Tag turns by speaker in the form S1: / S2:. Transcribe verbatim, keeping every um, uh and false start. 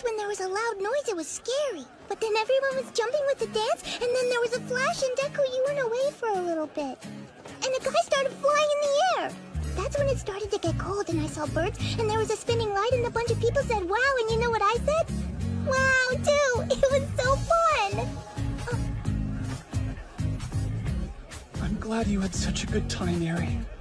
S1: when there was a loud noise, it was scary. But then everyone was jumping with the dance, and then there was a flash, and Deku, you went away for a little bit. And the guy started flying in the air. That's when it started to get cold, and I saw birds, and there was a spinning light, and a bunch of people said, wow, and you know what I said? Wow, too! It was so fun!
S2: I'm glad you had such a good time, Eri.